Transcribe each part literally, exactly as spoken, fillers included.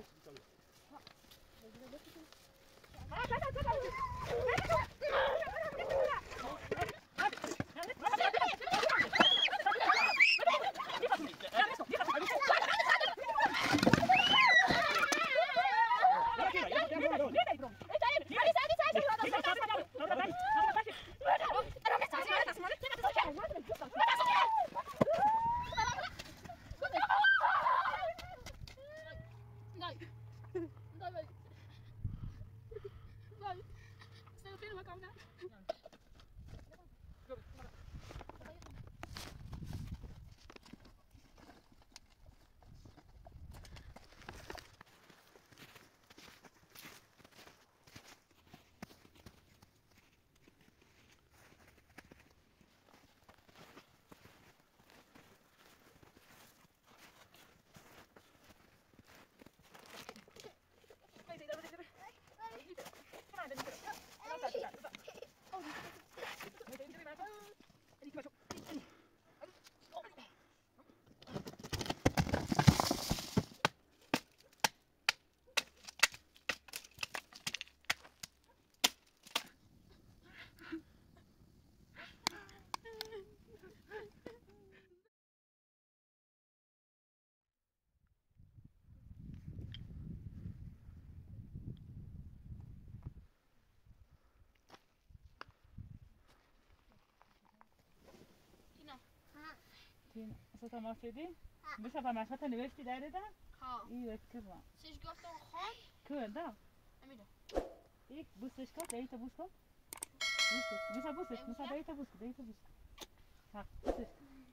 اصلا تماس شدی؟ بشه فرمایشات نوشتی در دیدم؟ ها این وقت که با سیش گفتم خان؟ که دا؟ امیده یک بوستش کن، دیتا بوست کن بوستش، میشه بوستش، میشه دیتا بوست کن، دیتا بوست ها، بوستش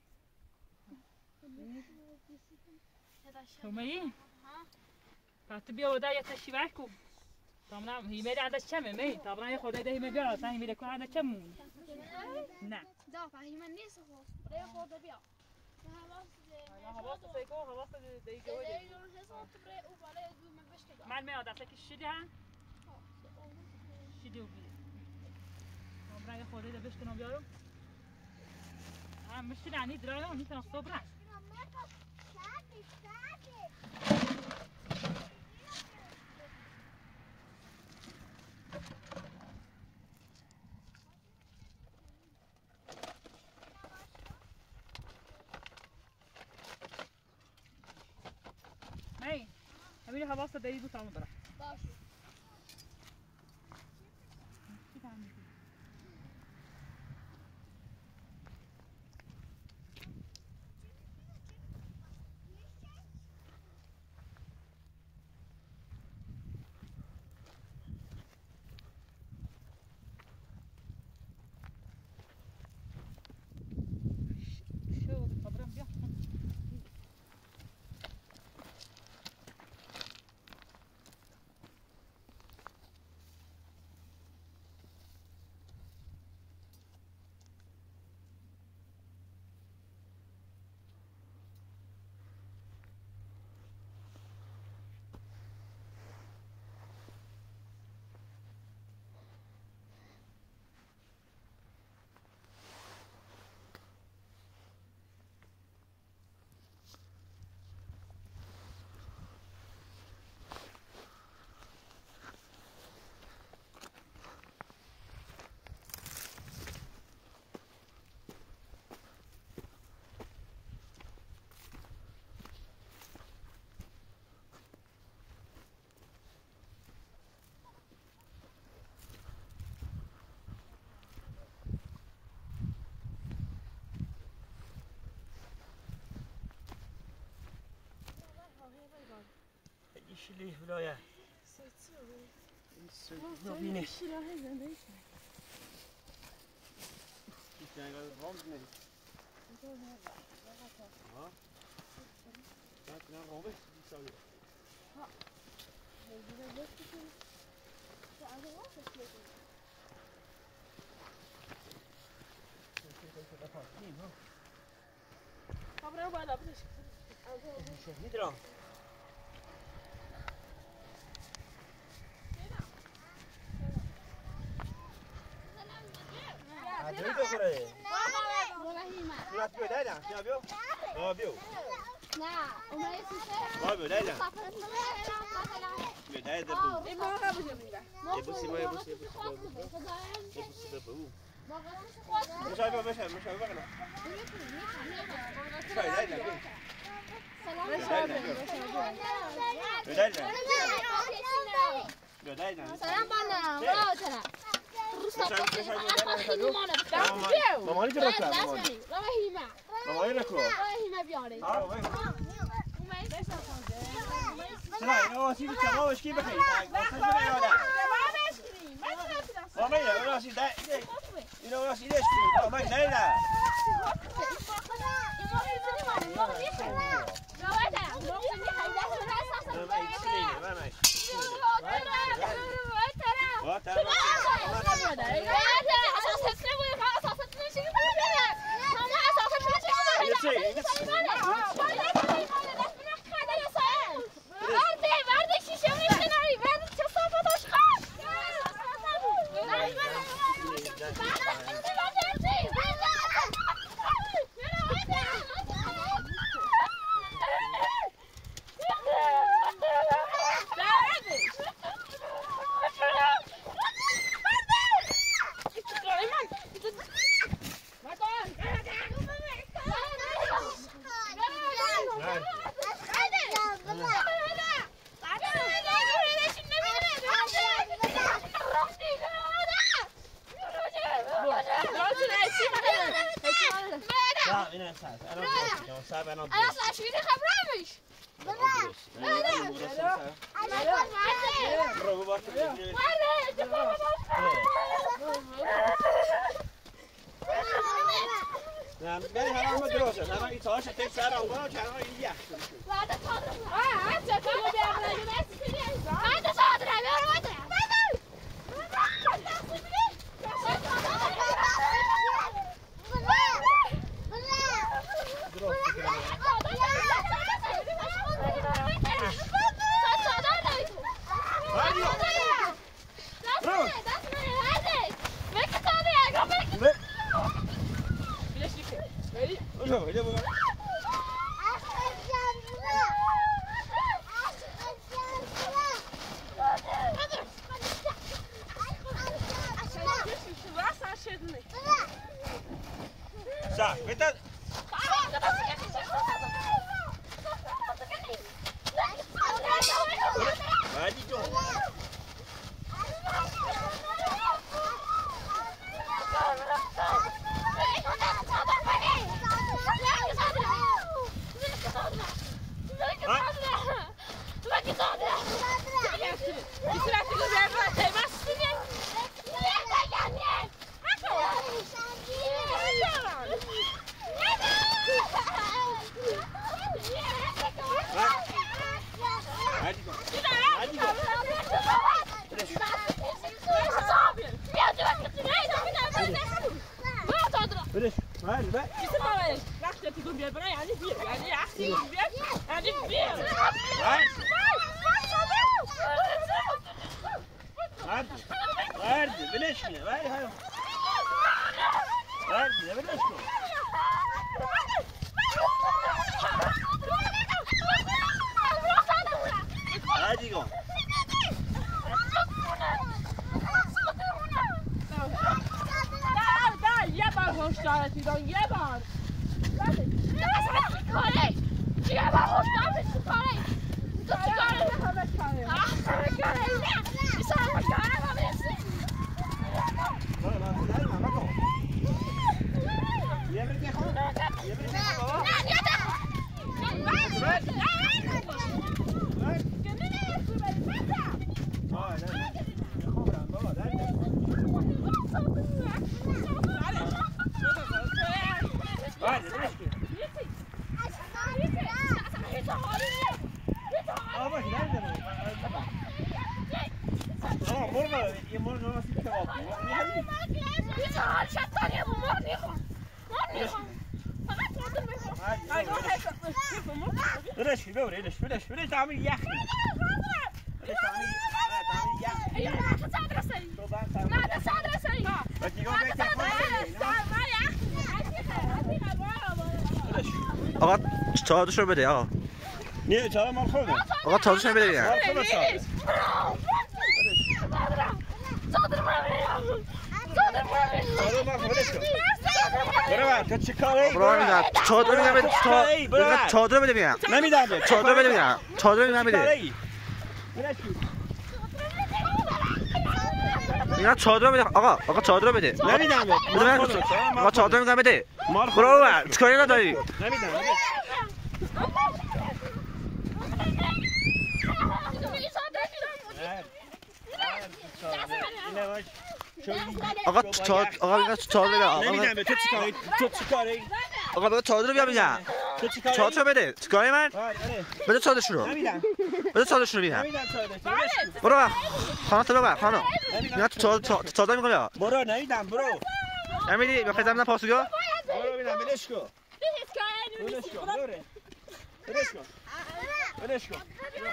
کن تومایی؟ ها فقط بیا و دا یه تشیوه کن تامنام هیمه ده عندش چمه می تامنام یه خورده ده هیمه بیار اصلا هیمه ده کن عندش چمون نه دا فهیمه نیست خب برای خورده بیا حواست سیکو حواست دیگه و دیگه من میاد اصلا که شدی هم شدی و بیه من یه خورده ده بشکنم بیارم هم مشتی رنی درایم میتونم صبح رنگ هی همین حواست دایی بود تمام برم باشه چی تعمیل شلی ولایا نبینه جنگل رام نمی ها نه نه رامه میسازه ها میگه دست که چه از اون واسه میگه چه چه پاسین ها خبره بالا بزنش از اون میدرام Adoi tu kore. Wala hima. Sila piu dah dah. Sila piu. Oh piu. وای بدایلا بدایلا بو این ما قبل میگه یبوسی ما یبوسی یبوسی ببو مشای بابا مشای مشای بابا بدایلا بدایلا بدایلا سلام بانم برو ترى مامانی که رفت مامانی مامانی رکو سلام این آسیب چماوش کی بخیر مامی این آسیب ده این آسیب دهش کی مامی نه نه بدش ببر بدش بدش بدش تعمل يخني بدش تعمل تعمل يخني ما تصادر سري ما تصادر سري آقا چهارشو بده آقا نه چرا مال خورده؟ آقا تازه بده بیا. مال خورده چرا؟ صادر مرمیم صادر مرمیم صادر مال خورده شو. برو بر تو چی کاری؟ برو میدم. چادر میدم بده. چادر بده بیا. نمیدم بده. چادر بده بیا. چادر میدم بده. اینا چادر بده. آقا آقا چادر بده. نمیدم بده. بده. آقا چادر میدم بده. برو بر. چیکاری نداری؟ نمیدم بده. آقا چادر آقا میگه چادر بده. آقا نمیدم بده. تو چی کاری؟ تو چی کاری؟ آقا بده چادر بیا میگم. تو چی کاری؟ چادر بده. چیکاری من؟ بده چادرش رو. نمیدم. بده چادرش رو میدم. نمیدم چادر. برو بر. خانم تو ببر خانم. اینا چادر چادر میگم. برو نمیدم برو. نمیدی بخوای زمین پاسوگاه؟ برو ببینم بدش کن. بدش کن. برو. بدش کن. بدش کن.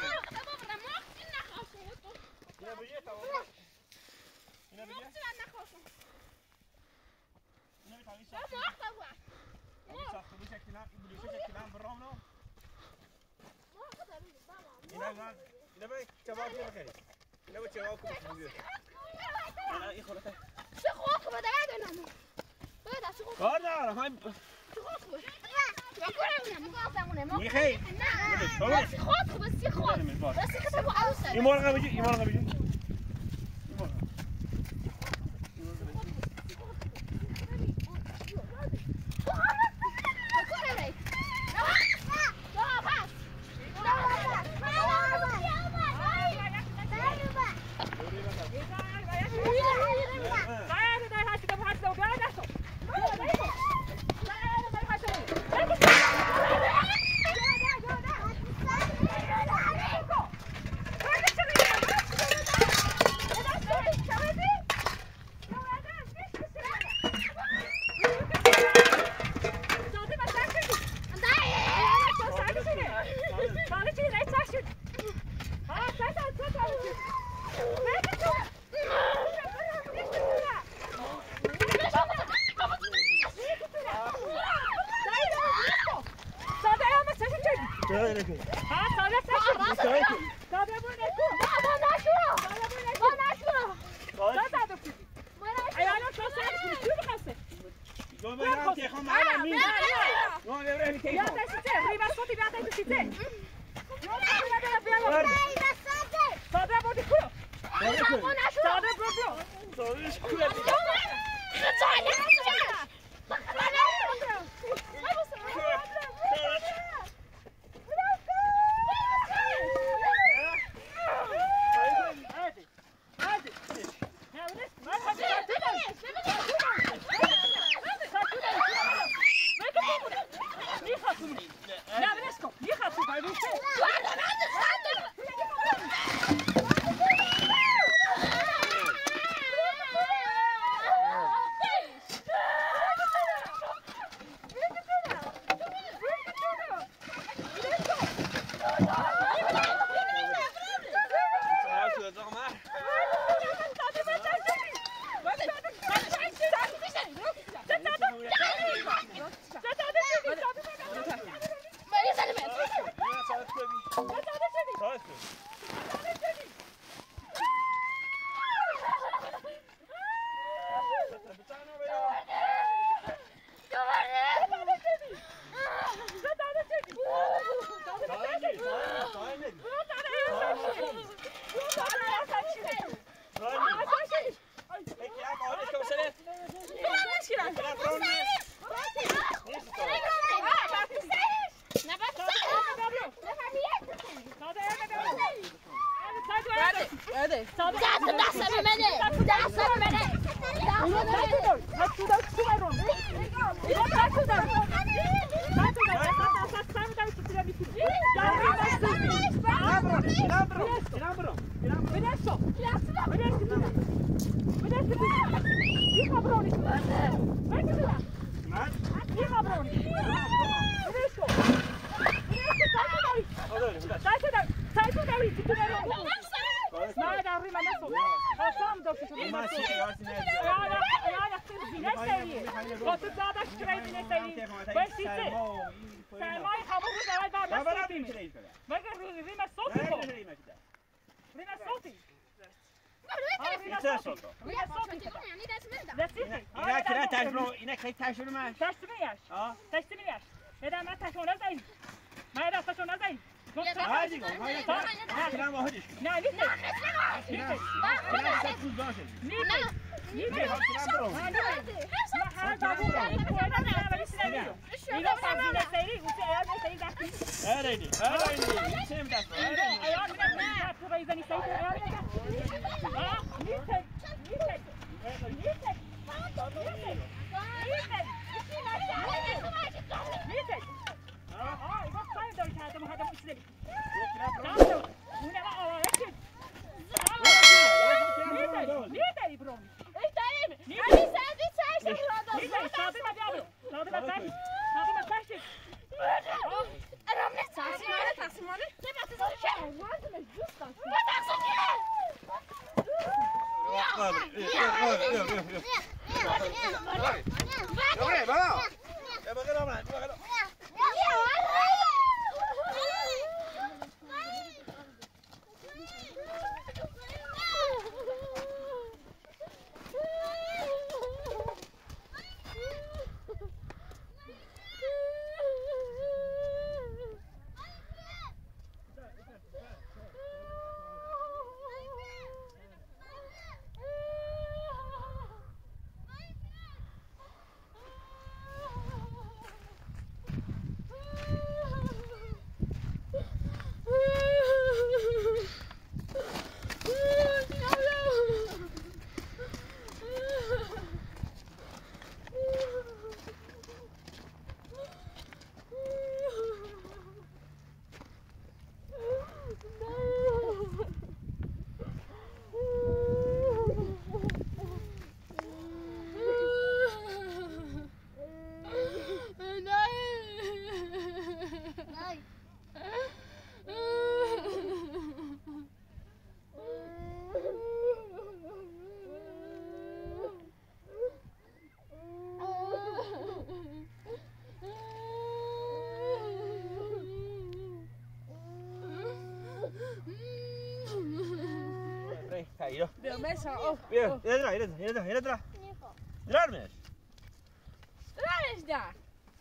اینا بگی تمام. اینا بگی. اینا بتونی ساخت. ساخت بشه کلام بلوشه کلام برامونو. اینا نه. اینا به جواب بخیر. اینا به جواب بخیر. اینا این خلاصه. چه خوک بده بدونم. بده چه خوک. کار دارم. های چه خوک بده. ما کنیم ما ما میخی. نه. بس خوک بس خوک. بس که تو عروسه. این مرغ بگی این مرغ بگی. زینه سری با تو زادش کرای زینه سری باید سیسه سرمای خاموش رو دارد بر بس سیتیم مگر روی ریم صوتی خو ریم صوتی اینا صوتا اینا کرا تجربه اینا کی تجربه ماش تشتمیش اه تشتمیش بدم من تشونه زین من را تشونه زین هادی گو هادی تا کرا ما هادیش نه نیست نیست کرا سوز باشه نیست نیست کرا برو ما هر بابو داری کوینا نه ولی سریع اینا سازی سری و سریع سری دستی هرینی هرینی چه می‌داست اینا نه تو رایزنی سری اینا آه نیست نیست نیست آه اینا سعی داری که آدم هدف می‌سازی. نه اون ما آوارشیم. نیست برو. ایتالیم. علی سعدی چه شده؟ نیست ساده مجابر. ساده مجابر. ساده مجابر. ارام نیست. تقسیمانه تقسیمانه. چه بحثی چه؟ لازم جوست. ما تقسیمیه. Dobre, vamos. Ja begin dan maar. Begin dan. Bia. Bia, mensen, oh. Bia, hier dra, hier dra, hier dra, hier dra. Dra mes. Dra eens daar.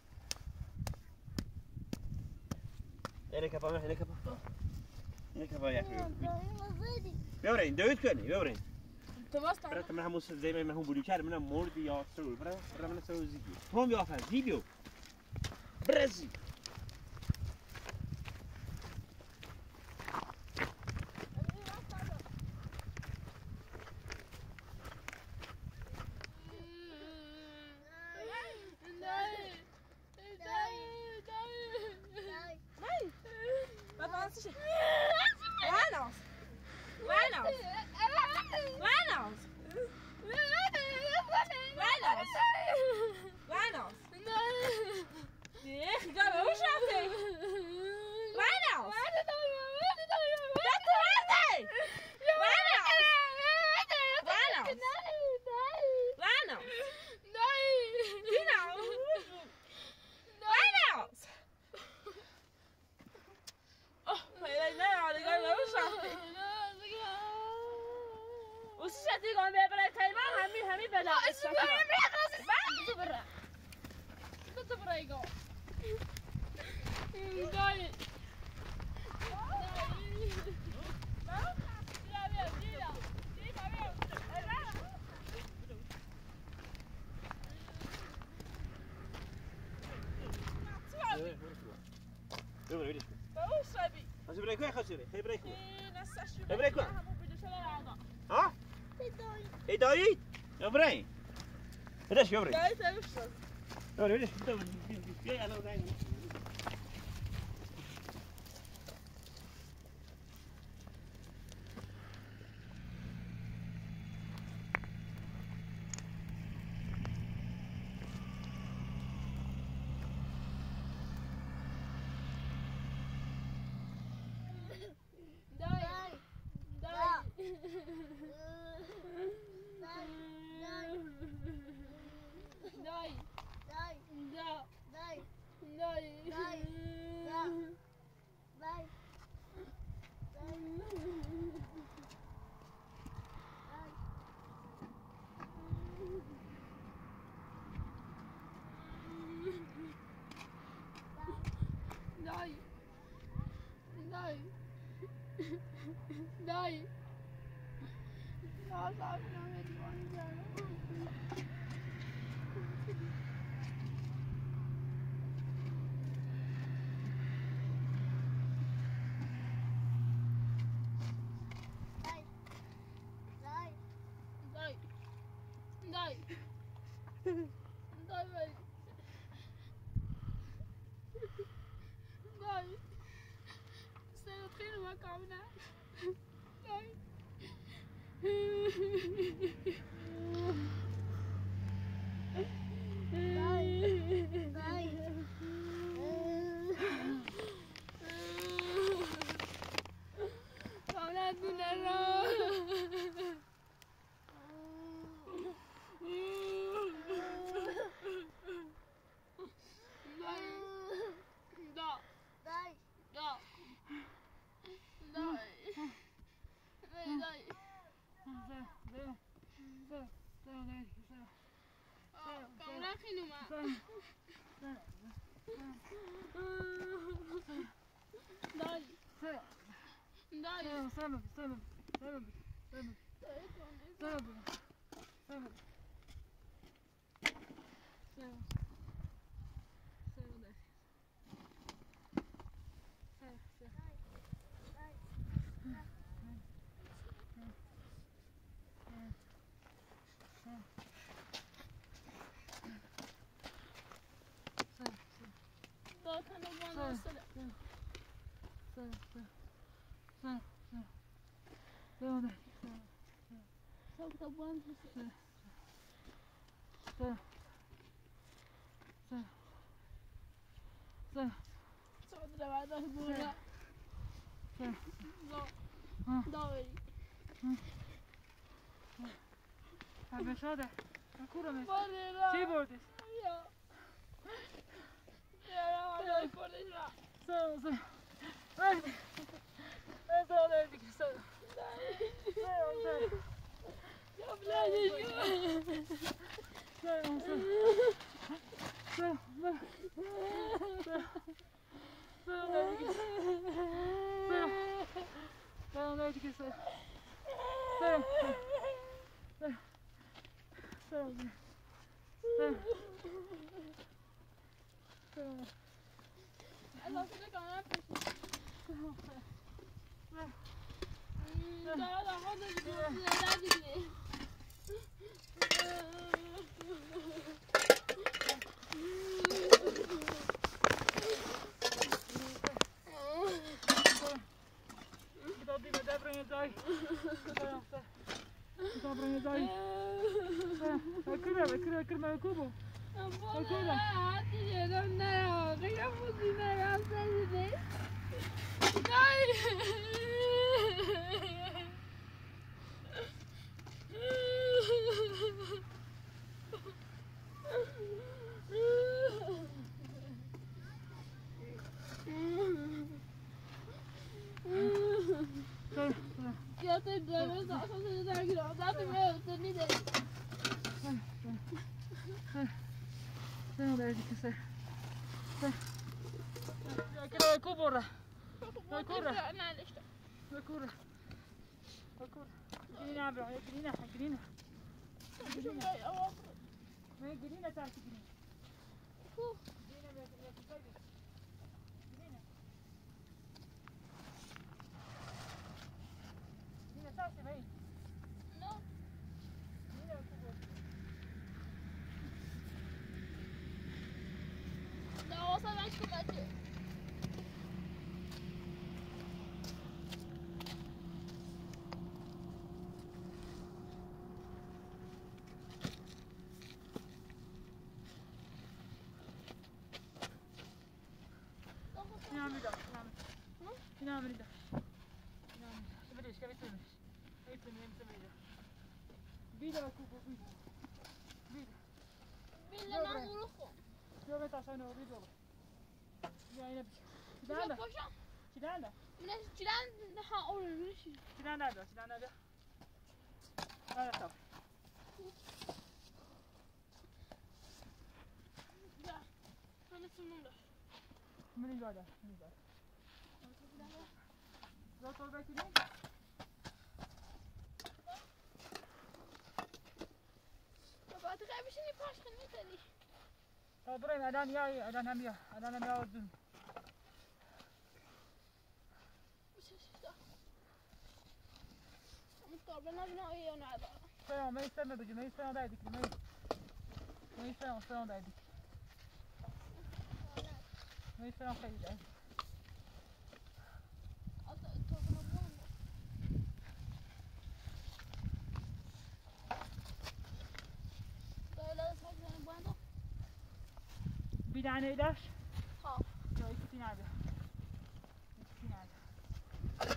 Hier ik heb hem, hier ik heb hem. Hier ik heb hem, ja. Bia, برین دوید کنی، بیا برین. تو واسه برات من همون زمین من هم بودی کرد منم مردی یا سرور برا برا من سرور زیگی. تو هم یافت زیبیو. برزی. Hidayet. Ja برای. بدش یا برای. Kijk, even zo. Ja, بدش. Ja, ja, nou zijn. دایی ناز آب نامه دیوانی جانم دایی دایی دایی دایی بایی دایی سرت خیلی مکام نه دایی دایی دایی کاملا دونه را شده کورم چی بردیش؟ سلام سلام haydi ben sana dedik sana selamun aleyküm ya birader selamun aleyküm selamun selamun aleyküm selamun aleyküm selamun selamun selamun Allah size kalan peşin. Daha da fazla gidiyoruz. Neler gidiyor? Dobry, dobry nie daj. Dobry nie daj. Kırma, kırma, kırma kubu. Kırma. Hadi yerim ne ya? Kıyam bu ne ya? Sen ne? Ay. Ya te dövme zaten seni der gibi. Zaten ben seni de. Sen de dedik sen. Sen. Ya kira kubura. Kubura. Nerede işte? Kubura. Kubura. Gelin abi, gelin, gelin. Gelin. Ama ne gelin de tartı gelin. Hu. Gelin de yapayım. Gelin. Gelin de tartı bey. No. Gelin de kubura. Da olsa ben çıkacağım. Inamida. Inamida. Inamida. Ska vi se. Vi ser mig inte vidare. Vidare kubo vidare. Vidare. Bilden vurursun. Jag vet alltså nu vidare. Jag är inne. Güzel Kidanda. paşa. Kidanda. Ne çilen daha olur bir şey. Kidanda da, kidanda da. Ja, tamam. Ya. Hani sunumda. Men det gör det. Det gör det. Wat wil je doen? Papa, toch hebben ze niet pas genieten, die. Oh, Brian, I don't know, I don't know, I don't know how to do. طب انا بناوي انا هذا فين ما يستنى بيجي ما يستنى دايدك ما ما يستنى يستنى دايدك ما يستنى خير دايدك Bidane ilaç? Ha. Yok iki tane abi. İki tane abi.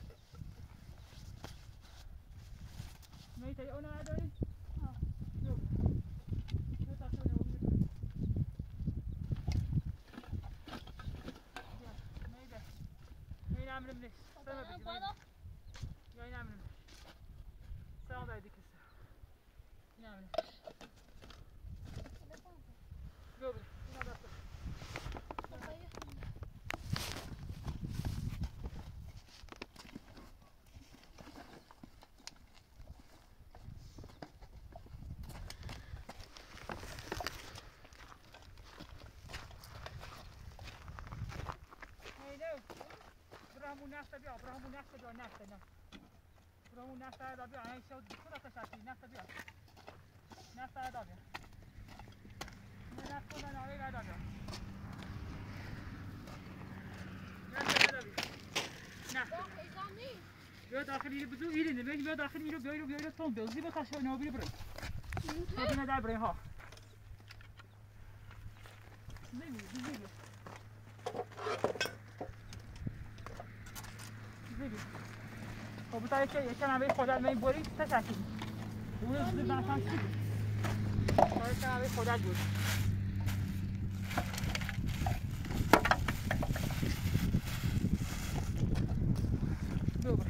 May tayo na doon? Ha. Yok. Yok tayo na wag nito. Ya, may da. May namin ni. Sana bigyan. May namin. Sana da dik. Namin. Go. Ina da. برامون نفت بیا برامون نفت بیا نفت نه برامون نفت دا بیا این شو دکتر تشکی نفت بیا نفت دا بیا نه نفت نه نه دا بیا نفت دا بیا نه بیا داخلی بزو ایرینه بیا بیا داخلی رو بیا رو بیا رو تون بیا زیبا تاشو نه بیا برو تو نه در برای ها زیبی زیبی خب تا که یکم هم به خودت می بری تا تاکی اون زود مثلا چی تا یکم به خودت بود دوباره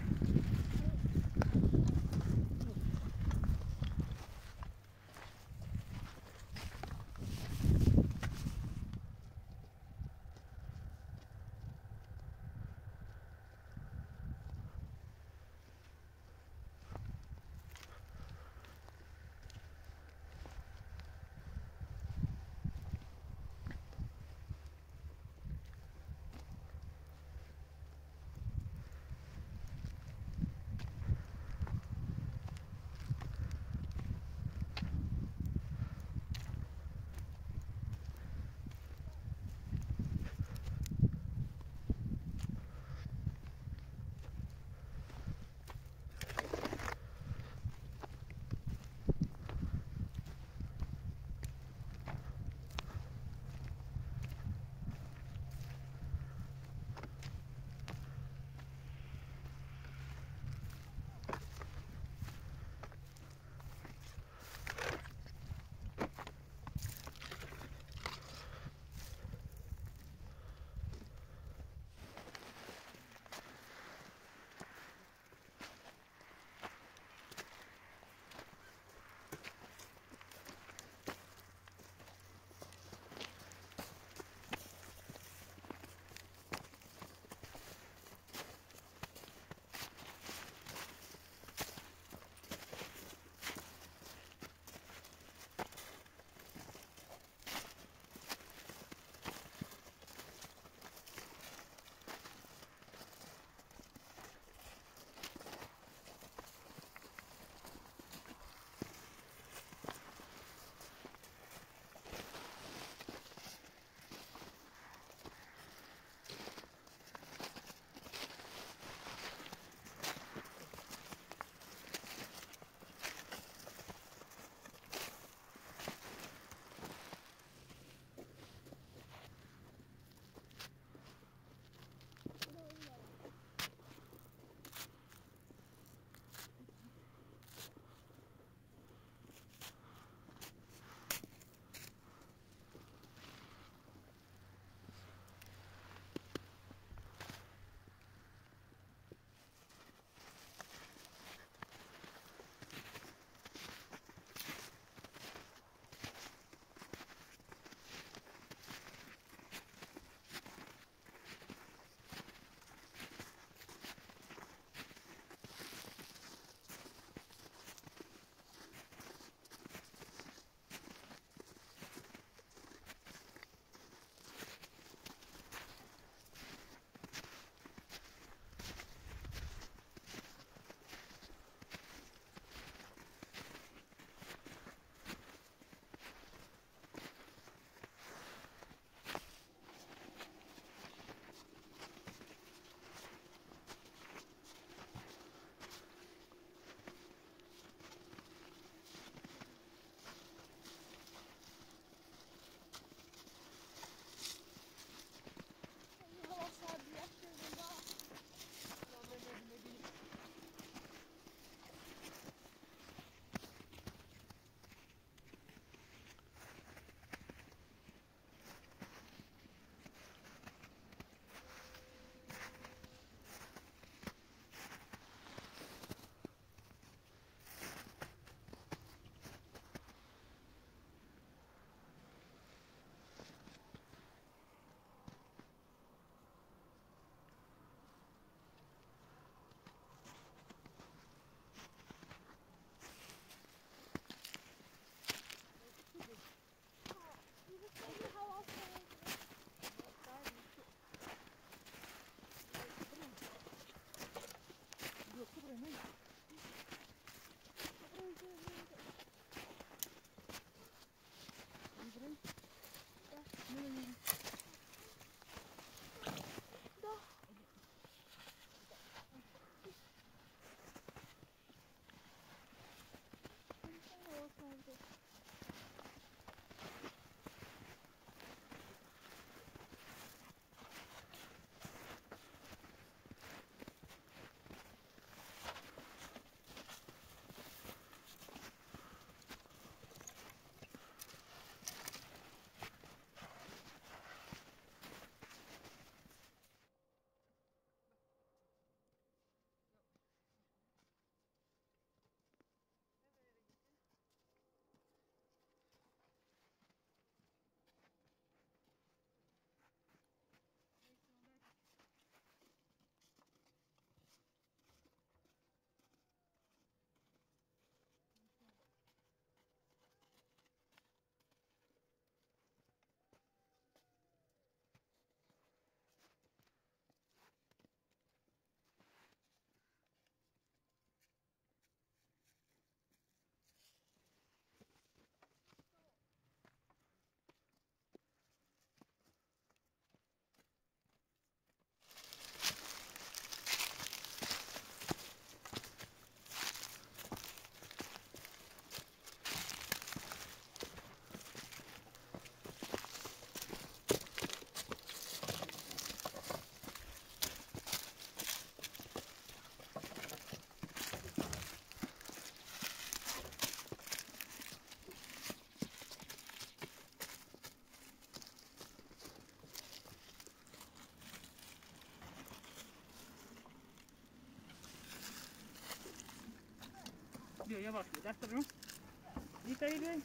بیا یواش بیا دست برو میتایی بیای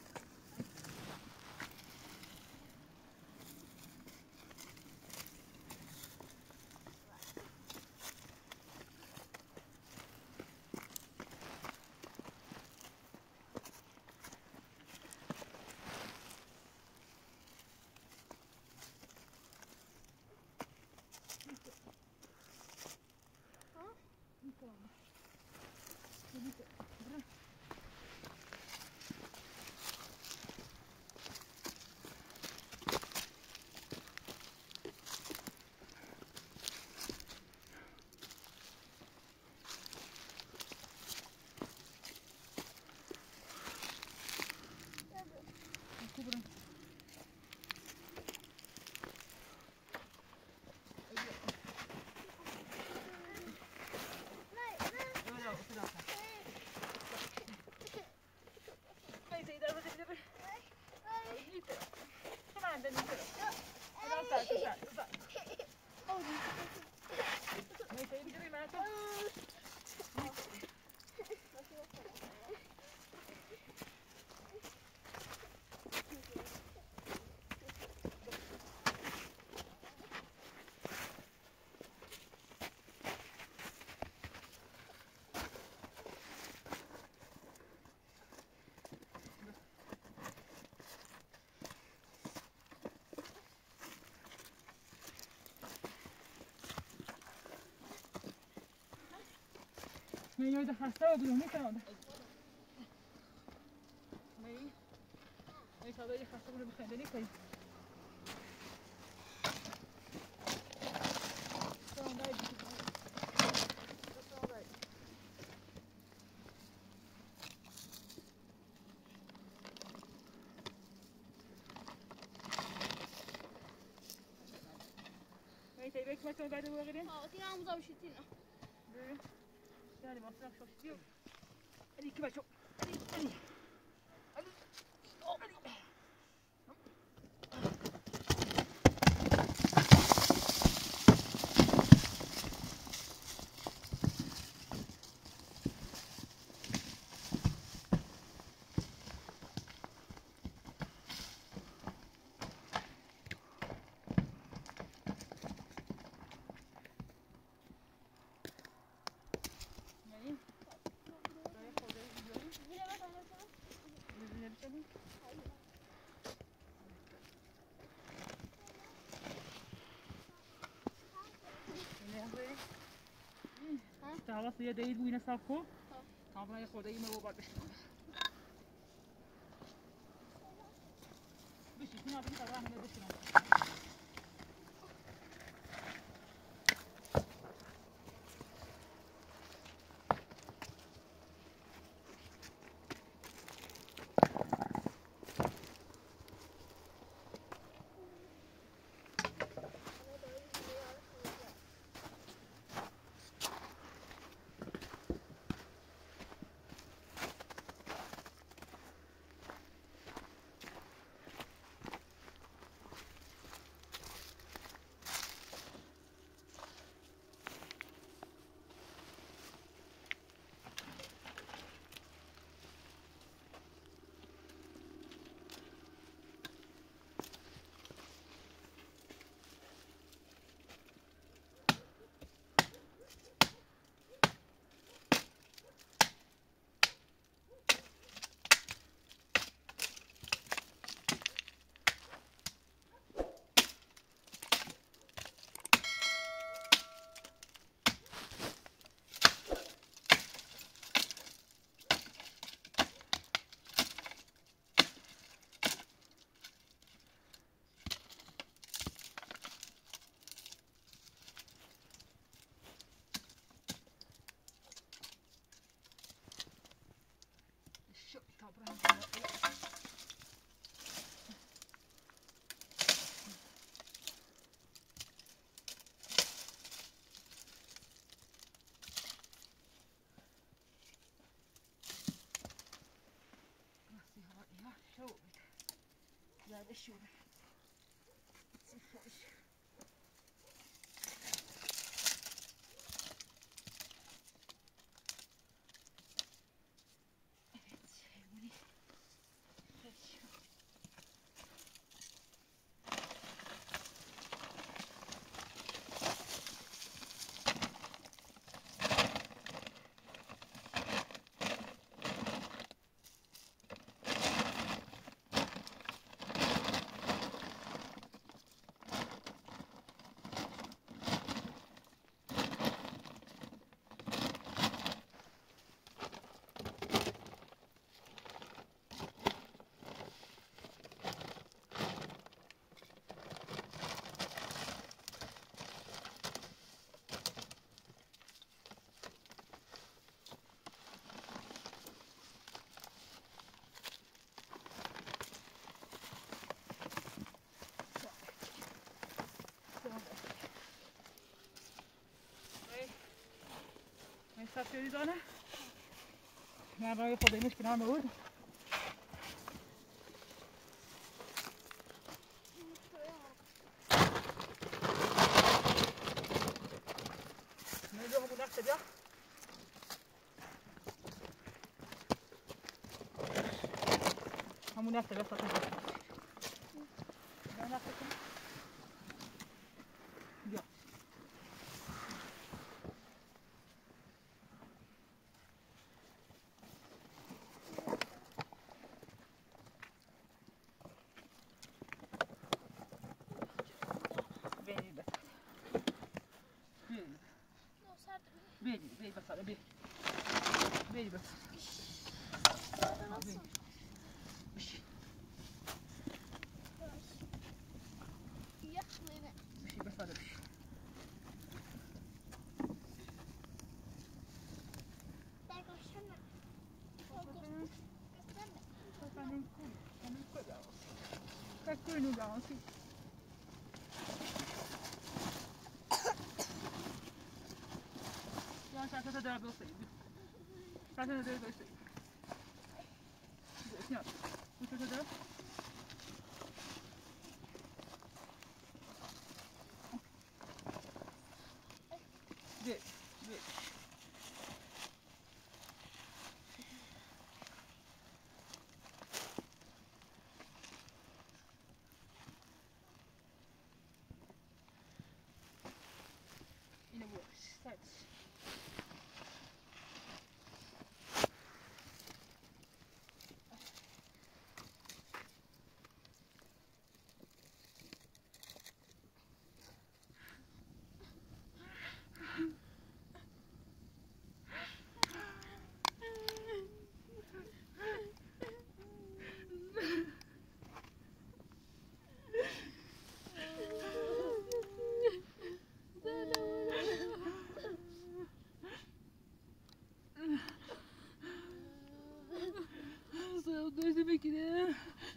من یاد خسته و بودم میتونم می می تا یه خسته بودم بخنده نیستی می تا یک متر بعد بگیریم آه تینا هم مزاوی شد تینا بریم يعني ما صار شو شديو هذيك كيف شو هذيك خلاص یه دید بوینه صاف کن تا یه خورده ایمه رو باید بشکنم بشید اینا بگید آقا همه بشکنم Ja, das ist schön. سفری دانه من رای خودمش کنار بود نمیدونم بود نخته بیا همون نخته بیا ساکن بیا نخته کنم بیا Vedi, vedi passare, vedi. Vedi passare. No, vedi. Vedi passare. Ecco i nuganti. Sen kan ta döra på sig. Sen kan ta döra på sig. Snabbt. Du kan ta döra. Det, det. In the works. That's There's a big there.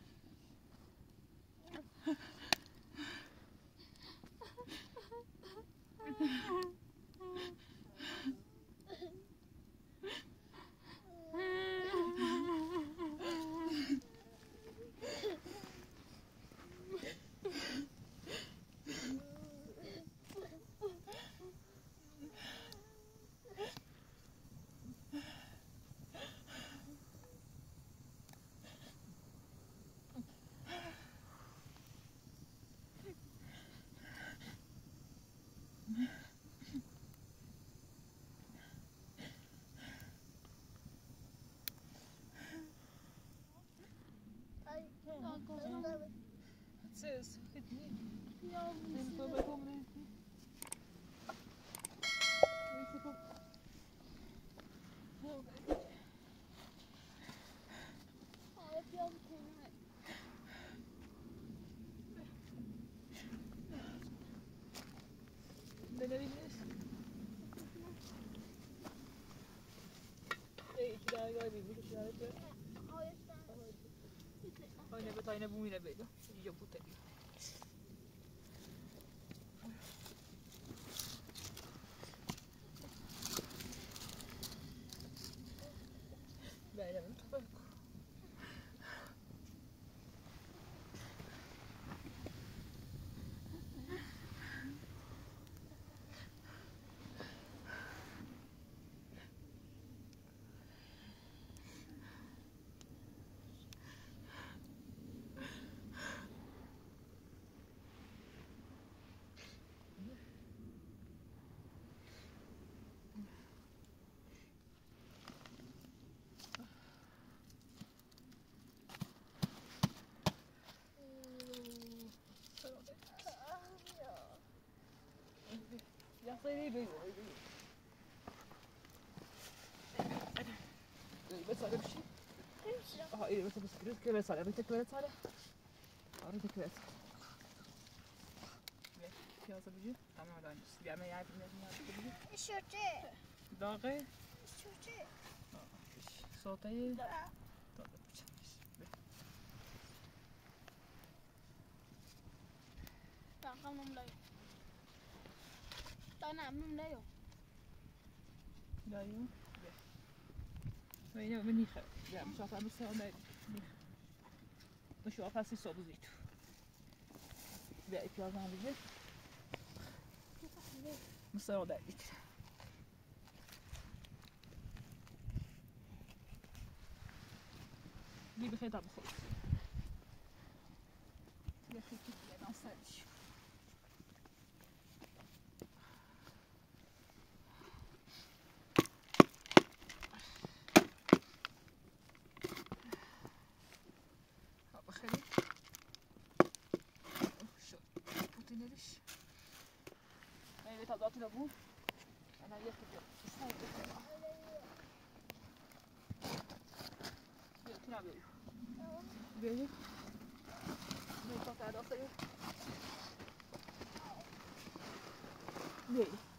Precis. Ja, men så vad kommer det? Vi ser på. Ja, jag kommer. Det där är nyss. Det är inte där jag vill bli så där. Ja, just det. Oj, nej, ta in en boende bil. Jag bor där. Nej, jag vill inte få. Jag säger det. بس على بشي اه ايه بس بس كده كده بس على بيتك كده على قريتك كده يا صبي تمام على نص بيعمل يعرف ان الشوتي داغي الشوتي صوتي ta không nằm đây ta nằm nằm đây rồi Daí, daí eu me nicha, já me só para no céu daí, no show faço isso do jeito. Daí que eu não vi, no céu daí. Die begint aan begonnen. Die gaat je dan steeds. Gaan we beginnen. Oh, zo. Wat in dit is. Nee, weet al dat hij dat moet. En dan hier heb je snijden. Hier, knap je. Wil je? Doe ik dat uit als je. Nee.